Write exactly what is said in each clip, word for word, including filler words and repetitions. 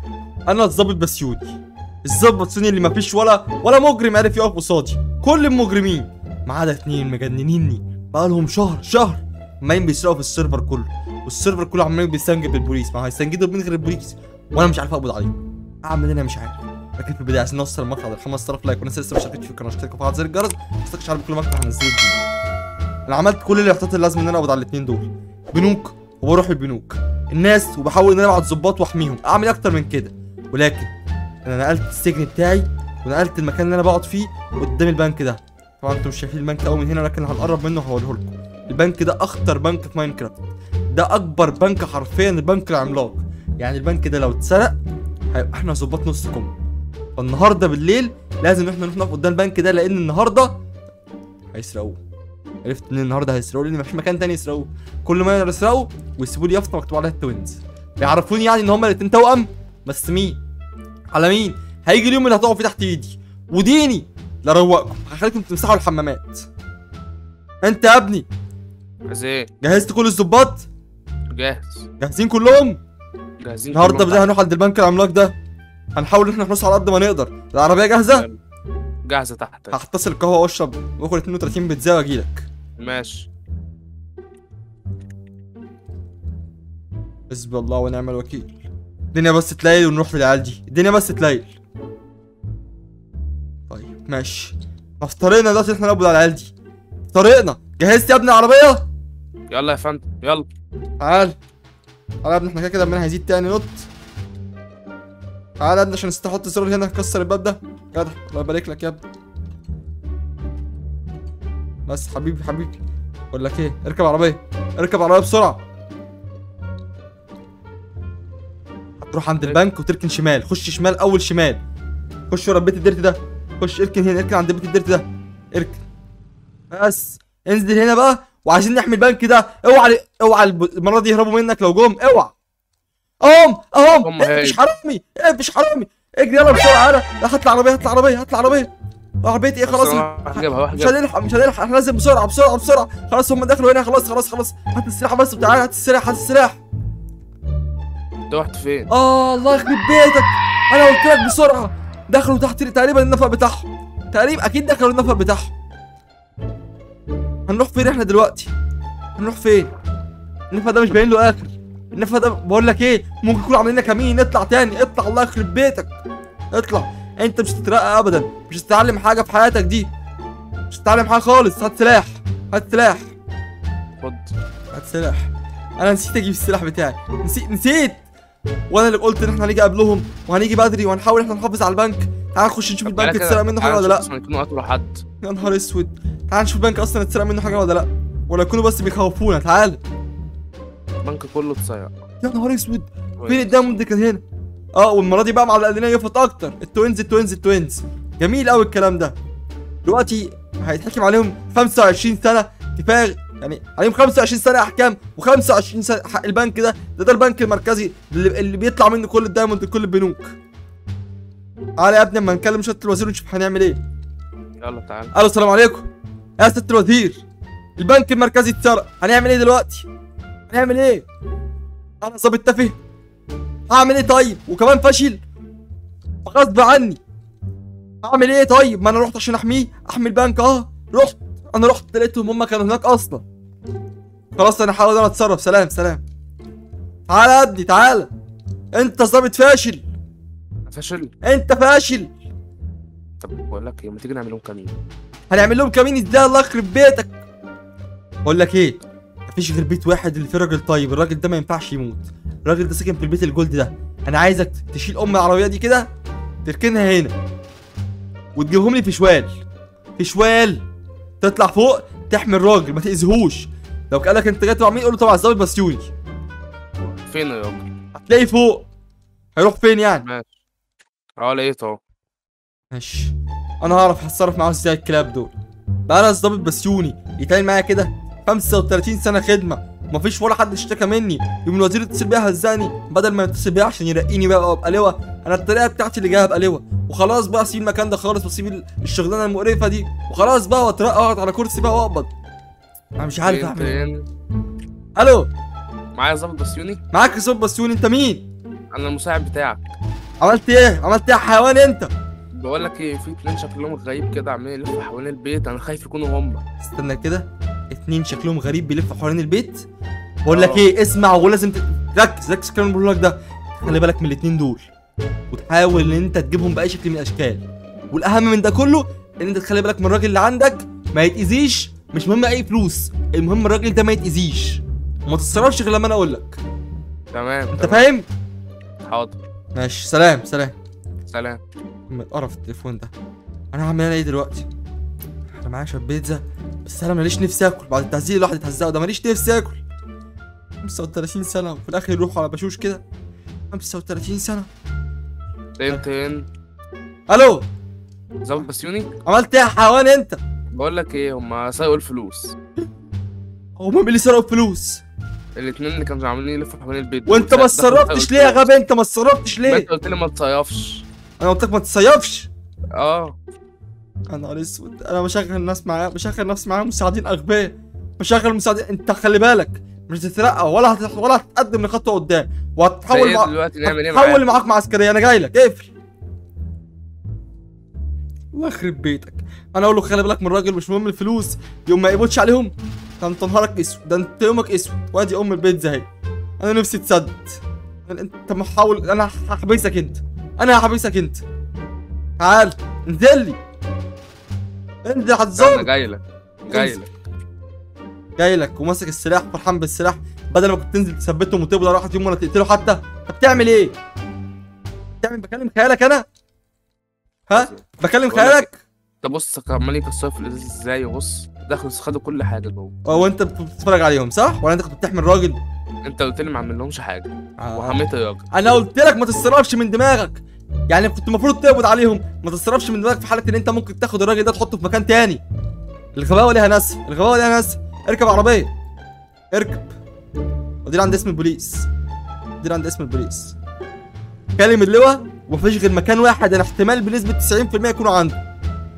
انا الظابط بسيوني، الظابط بسيوني اللي مفيش ولا ولا مجرم عرف يقف قصادي، كل المجرمين ما عدا اتنين مجننيني بقالهم شهر شهر عمالين بيسرقوا في السيرفر كله، والسيرفر كله عمال بيستنجد بالبوليس، ما هيستنجدوا بمين غير البوليس، وانا مش عارف اقبض عليهم. اعمل انا مش عارف. لكن في البدايه عشان نوصل المقطع ده خمسة آلاف لايك والناس لسه ما اشتركتش في القناه اشتركوا وفعلوا زر الجرس ما تستكش على كل مقطع هنزله جديد. انا عملت كل الاحتياطات اللي لازم ان انا اقبض على الاثنين دول، بنوك وبروح البنوك، الناس وبحاول ان انا ابعت ظباط واحميهم، اعمل اكتر من كده، ولكن انا نقلت السجن بتاعي ونقلت المكان اللي انا بقعد فيه قدام البنك ده. طبعا انتم مش شايفين البنك قوي من هنا، ولكن هنقرب منه وهوريه لكم. البنك ده اخطر بنك في ماينكرافت، ده اكبر بنك حرفيا، البنك العملاق. يعني البنك ده لو اتسرق هيبقى احنا ظباط نص كم. فالنهارده بالليل لازم احنا نروح نقف قدام البنك ده، لان النهارده هيسرقوه. عرفت ان النهارده هيسرقوه لان مفيش مكان تاني يسرقوه، كل ما يسرقوا ويسيبوا لي يافطه مكتوب عليها التوينز، بيعرفوني يعني ان هما الاتنين توأم. بس مين على مين؟ هيجي اليوم اللي هتقعوا فيه تحت ايدي وديني لا روقكم، هخليكم تمسحوا الحمامات. انت يا ابني عايز ايه؟ جهزت كل الظباط؟ جاهز. جاهزين كلهم؟ جاهزين النهارده بدأنا هنروح عند البنك العملاق ده، هنحاول ان احنا نحرسه على قد ما نقدر. العربيه جاهزه؟ جاهزه تحت. هحتصل القهوه واشرب واكل اتنين وتلاتين بيتزا واجيلك. ماشي. حسبي الله ونعم الوكيل. الدنيا بس تليل ونروح للعيال دي، الدنيا بس تليل. طيب ماشي، في طريقنا دلوقتي احنا نقبض على العيال دي، في طريقنا. جهزت يا ابني العربيه؟ يلا يا فندم يلا. تعال تعال يا ابني، احنا كده كده عمالين هيزيد تاني. نط تعال يا ابني عشان نحط الزرار هنا نكسر الباب ده. جدع الله يبارك لك يا ابني. بس حبيبي حبيبي بقول لك ايه، اركب عربيه اركب عربيه بسرعه. هتروح عند البنك وتركن شمال، خش شمال اول شمال، خش ورا البيت الديرتي ده، خش اركن هنا، اركن عند البيت الديرتي ده، اركن. بس انزل هنا بقى، وعايزين نحمي البنك ده. اوعى اوعى المره دي يهربوا منك لو جم، اوعى. اهم اهم مش حرامي، مش حرامي، اجري يلا بسرعه. يلا هات العربيه هات العربيه هات العربيه. عربيه ايه خلاص مش هنلحق مش هنلحق، احنا لازم بسرعه بسرعه بسرعه. خلاص هم دخلوا هنا، خلاص خلاص خلاص. هات السلاح بس وتعالى، هات السلاح هات السلاح. انت رحت فين؟ اه الله يخرب بيتك، انا قلت لك بسرعه. دخلوا تحت تقريبا النفق بتاعهم، تقريبا اكيد دخلوا النفق بتاعهم. هنروح فين احنا دلوقتي؟ هنروح فين؟ النفق ده مش باين له اخر. النفق ده بقول لك ايه، ممكن يكونوا عاملين لنا كمين. اطلع تاني اطلع، الله يخرب بيتك اطلع. انت مش هتترقى ابدا، مش هتتعلم حاجه في حياتك دي، مش هتتعلم حاجه خالص. هات سلاح هات سلاح خد هات سلاح. انا نسيت اجيب السلاح بتاعي، نسيت نسيت وانا اللي قلت ان احنا هنيجي قبلهم وهنيجي بدري وهنحاول احنا نحافظ على البنك. تعال نخش نشوف البنك اتسرق منه حاجه ولا لا. حد. يا نهار اسود، تعال نشوف البنك اصلا اتسرق منه حاجه ولا لا، ولا يكونوا بس بيخوفونا. تعال البنك كله اتسرق. يا نهار اسود، فين الدايموند اللي كان هنا؟ اه والمره دي بقى معلق لنا يفط اكتر. التوينز التوينز التوينز جميل قوي الكلام ده. دلوقتي هيتحكم عليهم خمسة وعشرين سنه، كفايه يعني عليهم خمسة وعشرين سنه احكام و25 سنه حق البنك ده. ده ده البنك المركزي اللي, اللي بيطلع منه كل الدايموند لكل البنوك. تعالى يا ابني اما نكلم سياده الوزير ونشوف هنعمل ايه. يلا تعالى. الو السلام عليكم يا سياده الوزير، البنك المركزي اتسرق، هنعمل ايه دلوقتي؟ هنعمل ايه؟ انا ظابط تافه هعمل ايه طيب؟ وكمان فاشل غصب عني. هعمل ايه طيب؟ ما انا رحت عشان احميه، احمي البنك. اه رحت انا رحت لقيتهم هم كانوا هناك اصلا. خلاص انا هحاول انا اتصرف. سلام سلام. تعالى يا ابني تعالى، انت ظابط فاشل. فاشل؟ انت فاشل. طب بقول لك ايه، ما تيجي نعمل لهم كمين؟ هنعمل لهم كمين ازاي؟ الله يخرب بيتك. بقول لك ايه، مفيش غير بيت واحد اللي فيه راجل طيب، الراجل ده ما ينفعش يموت. الراجل ده ساكن في البيت الجولد ده. انا عايزك تشيل ام العربيه دي كده تركنها هنا وتجيبهم لي في شوال، في شوال تطلع فوق تحمي الراجل ما تاذيهوش. لو قال لك انت جاي تبع مين قول له تبع الظابط بسيوني. فين يا راجل؟ هتلاقيه فوق. هيروح فين يعني؟ ماشي اه لقيته اهو. ماشي انا هعرف هتصرف معاه ازاي. الكلاب دول بقى انا الظابط بسيوني يتعامل معايا كده خمسة وتلاتين سنه خدمه مفيش ولا حد اشتكى مني. يوم الوزير يتصل بيها هزاني بدل ما يتصل بيها عشان يرقيني بقى وابقى لواء. انا الطريقه بتاعتي اللي جايه ابقى لواء وخلاص بقى. اسيب المكان ده خالص واسيب الشغلانه المقرفه دي وخلاص بقى، واترقى واقعد على كرسي بقى واقبض. انا مش عارف اعمل ايه. الو معايا ظابط بسيوني. معاك ظابط بسيوني. انت مين؟ انا المساعد بتاعك. عملت ايه؟ عملت ايه يا حيوان انت؟ بقول لك ايه، في اتنين شكلهم غريب كده عمالين يلفوا حوالين البيت، انا خايف يكونوا هم. استنى كده، اتنين شكلهم غريب بيلفوا حوالين البيت. بقول لك آه. ايه، اسمع ولازم تركز ركز الكلام اللي بقوله لك ده. خلي بالك من الاتنين دول، وتحاول ان انت تجيبهم باي شكل من الاشكال. والاهم من ده كله ان انت تخلي بالك من الراجل اللي عندك ما يتاذيش. مش مهم اي فلوس، المهم الراجل ده ما يتاذيش، وما تتصرفش غير لما انا اقول لك. تمام انت تمام. فاهم؟ حاضر. ماشي، سلام سلام. سلام. قرف التليفون ده. انا هعمل ايه دلوقتي؟ انا معايا شويه بيتزا، بس انا ماليش نفسي اكل. بعد التهزيق الواحد يتهزقه ده ماليش نفسي اكل. خمسة وتلاتين سنه وفي الاخر يروحوا على بشوش كده. خمسة وتلاتين سنه. تين تين. الو، ظابط بسيوني. عملت ايه يا حيوان انت؟ بقول لك ايه، هم سرقوا الفلوس. هو مين اللي سرقوا الفلوس؟ الاتنين اللي كانوا عاملين يلفوا حوالين البيت. وانت ما اتصرفتش ليه يا غبي؟ انت ما اتصرفتش ما ليه؟ انت قلت لي ما تصيفش. انا قلت لك ما تتصيفش. اه. يا نهار اسود، انا بشغل الناس معايا، بشغل نفسي معايا مساعدين اغبياء، بشغل مساعدين. انت خلي بالك مش هتترقى ولا هت... ولا هتتقدم لخطوه قدام، وهتتحول ايه مع... دلوقتي نعمل ايه هتتحول معاك؟ معاك مع عسكريه. انا جاي لك، اقفل. الله يخرب بيتك. انا اقول له خلي بالك من الراجل، مش مهم الفلوس، يوم ما يقبضش عليهم ده انت نهارك اسود، ده انت يومك اسود. وادي ام البيتزا اهي. انا نفسي تسدد. انت محاول، انا هحبسك انت، انا هحبسك انت. تعال انزل لي، انزل انا هتظبط. جاي لك جاي لك. جاي لك وماسك السلاح فرحان بالسلاح، بدل ما كنت تنزل تثبتهم وتقبض على واحد يوم ولا تقتله حتى. انت بتعمل ايه؟ بتعمل بكلم خيالك انا؟ ها؟ بكلم بقول لك خيالك؟ طب بص عمال يكسروا في الازاز ازاي، وبص دخلوا خدوا كل حاجه جوه. هو انت بتتفرج عليهم صح؟ ولا انت كنت بتحمي الراجل؟ انت قلت لي ما اعملهمش حاجه آه. وحميت الراجل. انا قلت لك ما تتصرفش من دماغك، يعني كنت المفروض تقبض عليهم. ما تتصرفش من دماغك في حاله ان انت ممكن تاخد الراجل ده تحطه في مكان تاني. الغباوه ليها ناس، الغباوه ليها ناس. اركب عربيه، اركب ودي عند اسم البوليس، دي عند اسم البوليس. كلم اللواء ومفيش غير مكان واحد، انا احتمال بنسبه تسعين في المية يكونوا عنده.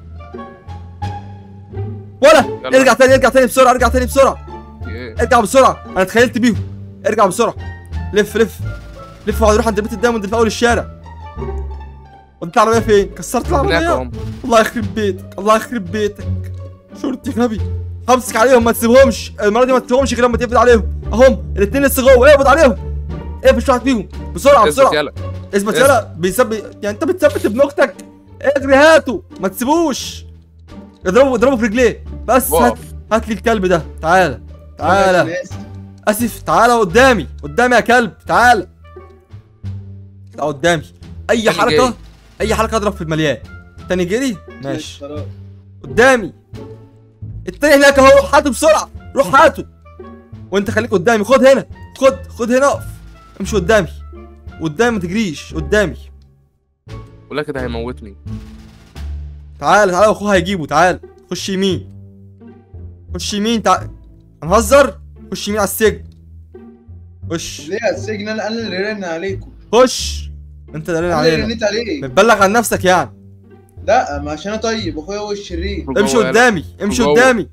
ولا يلا. ارجع تاني، ارجع تاني بسرعه، ارجع تاني بسرعه، ايه؟ ارجع بسرعه. انا اتخيلت بيهم. ارجع بسرعه، لف لف لف وهنروح عند بيت الدايموند اللي في اول الشارع. وديت العربيه فين؟ كسرت هناك العربيه. هم. الله يخرب بيتك، الله يخرب بيتك. شرطي غبي. همسك عليهم، ما تسيبهمش المره دي، ما تسيبهمش غير لما تقبض عليهم. اهم الاثنين لسه جوه، اقبض عليهم. اقفش واحد فيهم بسرعه اثبت بسرعه. يلا. اثبت اثبت. يلا. بيثبت يعني انت بتثبت ابن اختك؟ اجري هاته، ما تسيبوش. اضربه اضربه في رجليه بس. هات وقف. هات لي الكلب ده. تعالى تعالى. اسف، تعالى قدامي، قدامي يا كلب، تعالى. لا قدامي. اي تاني حركه جاي. اي حركه اضرب في المليان. تاني جري ماشي. خلاص. قدامي. التاني هناك اهو، هاته بسرعه، روح هاته. وانت خليك قدامي، خد هنا، خد خد هنا، اقف، امشي قدامي قدامي، ما تجريش قدامي. ولا كده هيموتني. تعال تعال، واخوه هيجيبه. تعال خش يمين، خش يمين. تعال هنهزر. خش يمين على السجن. خش ليه على السجن؟ انا انا اللي رن عليكم. خش. انت اللي انا اللي علينا، رنيت عليك. بتبلغ عن نفسك يعني. لا، ما عشان انا طيب، اخويا هو الشرير. جوه امشي يلا. قدامي، امشي جوه. قدامي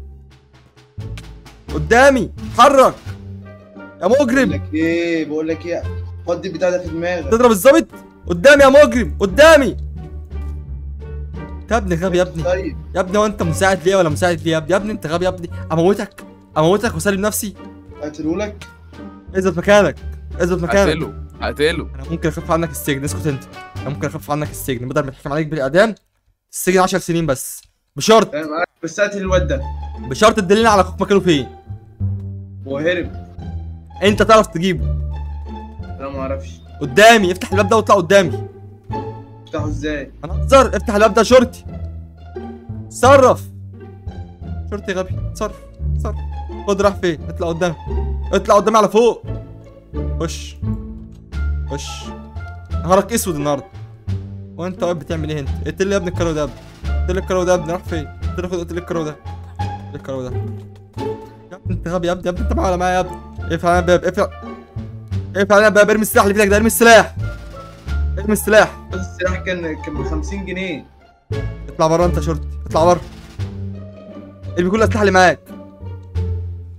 قدامي، اتحرك يا بقول مجرم. لك ايه بقول لك ايه حط البتاع ده في دماغك. تضرب الظابط قدامي يا مجرم، قدامي. انت يا ابني غبي يا ابني، طيب يا ابني. هو انت مساعد ليه ولا مساعد ليه يا ابني؟ يا ابني انت غبي يا ابني. اموتك اموتك واسلم نفسي. هقتلهولك. اثبت مكانك، اثبت مكانك. هقتله هقتله. انا ممكن اخف عنك السجن، اسكت انت. انا ممكن اخف عنك السجن بدل ما يتحكم عليك بالاعدام. السجن عشر سنين بس، بشرط انا معاك، بس قتل الواد ده. بشرط تدلني على اخوك مكانه فين. هو هرب. انت تعرف تجيبه. انا ما اعرفش. قدامي، افتح الباب ده واطلع قدامي. افتحه ازاي؟ انا هزر. افتح الباب ده يا شرطي. اتصرف. شرطي غبي، اتصرف اتصرف. خد راح فين؟ اطلع قدامي، اطلع قدامي على فوق. خش خش. نهارك اسود النهارده. وانت واقف بتعمل ايه انت؟ اقتل لي يا ابني الكرو ده يا ابني. اقتل لي الكرو ده يا ابني، راح فين؟ قلت لك اقتل لي الكرو ده. اقتل لي الكرو ده. يا ابني انت غبي يا ابني، يا ابني انت معايا ولا معايا يا ابني؟ اقفل علينا الباب، اقفل اقفل علينا الباب. ارمي السلاح اللي في ايدك ده، ارمي السلاح، ارمي السلاح. بس السلاح كان كان ب خمسين جنيه. اطلع بره انت شرطي، اطلع بره. ارمي كل الاسلحه اللي معاك.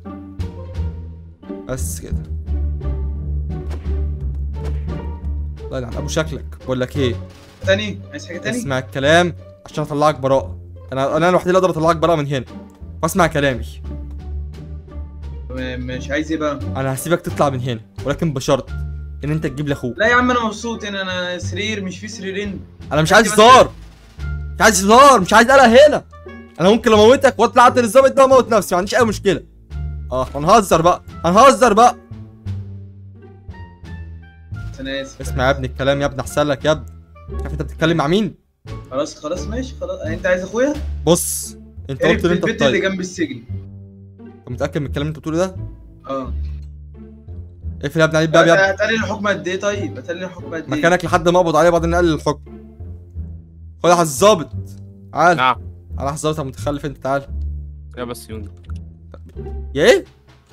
بس كده. الله يلعن ابو شكلك. بقول لك ايه، تاني عايز حاجه تاني؟ اسمع الكلام عشان اطلعك براءه. انا انا الوحيد اللي اقدر اطلعك براءه من هنا، واسمع كلامي. م- مش عايز ايه بقى؟ انا هسيبك تطلع من هنا، ولكن بشرط ان انت تجيب لي اخوك. لا يا عم انا مبسوط هنا، انا سرير مش في سريرين. انا مش عايز بس- هزار، مش عايز هزار، مش عايز قلق هنا. انا ممكن اموتك واطلع اقتل الظابط ده واموت نفسي، ما عنديش اي مشكله. اه هنهزر بقى، هنهزر بقى. انا اسف. اسمع يا ابني الكلام يا ابني، احسن لك يا ابني. عارف انت بتتكلم مع مين؟ خلاص خلاص ماشي خلاص. انت عايز اخويا؟ بص انت قرب قلت في ان انت البيت اللي الطيب. جنب السجن. انت متاكد من الكلام اللي انت بتقوله ده؟ اه. اقفل يا ابني عليه الباب يا ابني. هتقلل الحكم قد ايه طيب؟ هتقلل الحكم قد ايه؟ مكانك لحد ما اقبض عليه بعدين نقلل الحكم. خد يا الظابط، تعال. نعم. على الظابط يا متخلف انت، تعال. يا بس يوني. يا ايه؟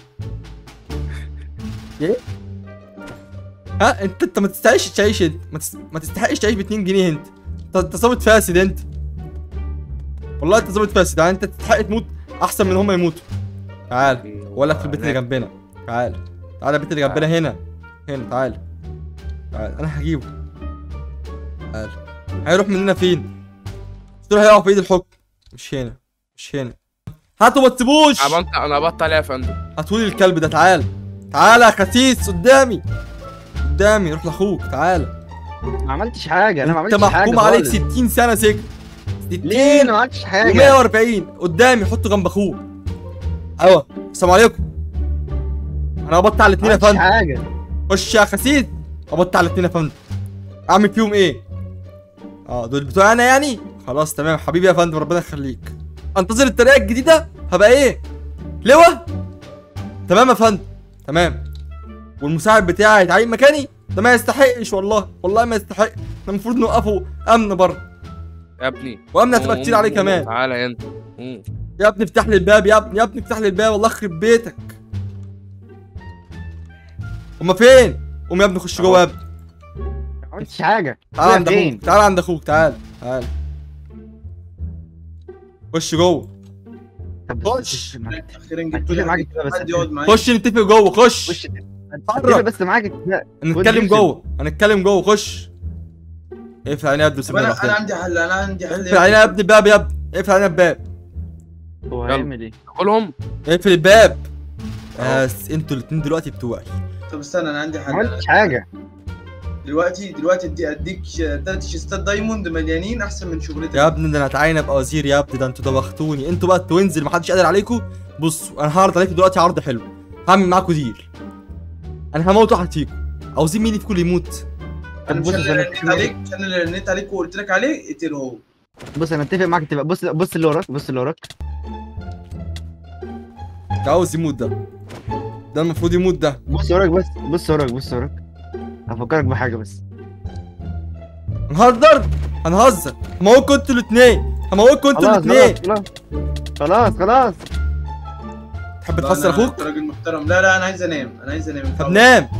يا ايه؟ ها انت انت ما تستحقش تعيش، انت ما, تست... ما تستحقش تعيش ب اتنين جنيه. انت انت انت ظابط فاسد انت. والله انت ظابط فاسد، يعني انت تستحق تموت احسن من هم يموتوا. تعال ولا في البيت اللي جنبنا. تعال تعال البيت اللي جنبنا هنا. هنا تعال تعال انا هجيبه. تعال. هيروح مننا فين؟ دول هيقعوا في ايد الحكم. مش هنا مش هنا. هاتوا ما تسيبوش. انا بط- انا بطل يا فندم. هاتولي الكلب ده. تعال تعال يا خسيس قدامي قدامي. روح لاخوك تعال. ما عملتش حاجه، انا ما انت عملتش حاجه محكوم عليك خالص. ستين سنه سجن. ليه؟ انا ما عملتش حاجه. ومية واربعين قدامي، حطه جنب اخوك. ايوه السلام عليكم. انا قبضت على الاثنين ما يا عملتش فندم. حاجه. خش يا خسيس. قبضت على الاثنين يا فندم. اعمل فيهم ايه؟ اه دول بتوع انا يعني؟ خلاص تمام حبيبي يا فندم، ربنا يخليك. انتظر الطريقه الجديده. هبقى ايه؟ لواء. تمام يا فندم تمام. والمساعد بتاعي هيتعين مكاني. ده ما يستحقش والله، والله ما يستحق. احنا المفروض نوقفه امن بره، يا ابني وامن هتبقى كتير عليه كمان. تعالى انت. قوم. يا ابني افتح لي الباب يا ابني، يا ابني افتح لي الباب، والله يخرب بيتك. هما فين؟ قوم يا ابني خش جوه يا ابني. ما عملتش حاجه. تعال عند فين؟ اخوك، تعال عند اخوك، تعال تعال. خش جوه. طب خش. اخيرا جبت هتفق لي معاك حد- كده بس. حد يقعد معايا. خش نتفق جوه، خش. وش اتحرك. اتفق بس معاك لا. هنتكلم خد جوه، هنتكلم جوه، خش. اقفل علينا يا ابني طب وسيبنا انا انا لوحدنا. عندي حل، انا عندي حل. اقفل علينا يا ابني الباب يا ابني، اقفل علينا الباب. هو يلا. هيعمل ايه؟ كلهم. اقفل الباب. بس انتوا الاتنين دلوقتي بتوعي. طب استنى انا عندي ما حل. عملتش حاجه. دلوقتي دلوقتي ادي اديك ثلاث شيستات دايموند مليانين احسن من شغلتك. يا ابني ده انا اتعين ابقى وزير يا ابني، ده انتوا دوختوني. انتوا بقى التوينز اللي محدش قادر عليكم. بصوا انا هعرض عليكم دلوقتي عرض حلو. هعمل معاكم ديل. انا هموت واحد فيكم. عاوزين مين فيكم اللي يموت؟ انا مش بص انا اللي انا رنيت عليك، مش انا اللي رنيت عليك وقلت لك عليه، اقتله هو. بص انا اتفق معاك تبقى بص بص اللي وراك، بص اللي وراك. ده عاوز يموت ده. ده المفروض يموت ده. بص وراك بس، بص وراك بص وراك. هفكرك بحاجه بس. هنهزر هنهزر. هموتكم انتوا الاثنين، هموتكم انتوا خلاص الاثنين. خلاص خلاص خلاص. تحب لا، تخسر أنا- اخوك؟ أنت راجل محترم. لا لا انا عايز انام، انا عايز انام. طب نام.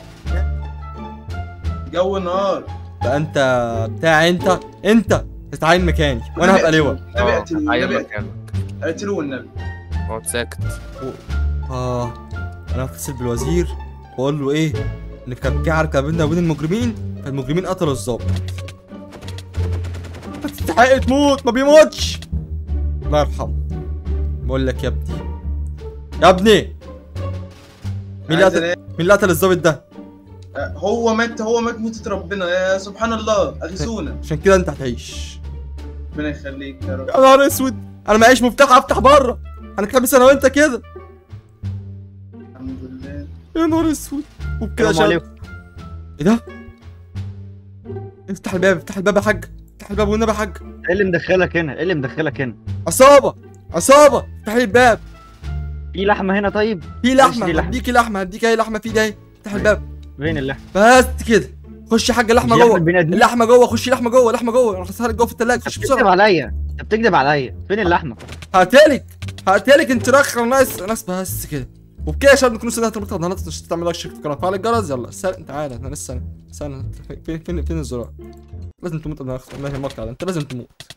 جو النهار. ده انت بتاع انت انت تتعين مكاني وانا هبقى لواء. النبي اقتله، ايوه النبي مكانك. اقتله والنبي. اقعد ساكت. اه انا هتصل بالوزير واقول له ايه؟ ان كان في عركه بيننا وبين المجرمين، فالمجرمين قتلوا الظابط. انت تستحق تموت، ما بيموتش. الله يرحمه. بقول لك يا ابني يا ابني، مين اللي عايز قتل أنام. مين اللي قتل الظابط ده؟ هو مات، هو مات موتة ربنا، يا سبحان الله اغيثونا. عشان كده انت هتعيش. ربنا يخليك يا رب. يا نهار اسود، انا معيش مفتاح افتح بره. هنتحبس انا وانت كده. الحمد لله. يا نهار اسود. وبكده السلام شاب. عليكم. ايه ده؟ افتح الباب، افتح الباب يا حاج، افتح الباب والنبي يا حاج. ايه اللي مدخلك هنا؟ ايه اللي مدخلك هنا؟ عصابة عصابة، افتح لي الباب. في لحمه هنا طيب؟ في ماشي، لحمة، دي لحمة. هديكي لحمة، هديك اي لحمة في ده اهي. افتح الباب فين اللحمه؟ بس كده. خش يا حاج، اللحمة مش لحمة جوه، البني آدمين؟ اللحمة جوه، خش لحمة جوه، لحمة جوه، انا هحطها لك جوه في التلاجة، انت خش بتكذب بسرعة. عليا، انت بتكذب عليا. فين اللحمه؟ هقتلك هقتلك انت رخر ناس ناس بس كده. وبكده يا شباب نكون وصلنا لنهاية المقطع. النهارده مش تعمل لايك اشترك في القناة وفعل الجرس. يلا سلام. تعالى احنا لسه استنى، فين فين فين الزرار؟ لازم تموت قبل ما نختم المقطع ده، انت لازم تموت.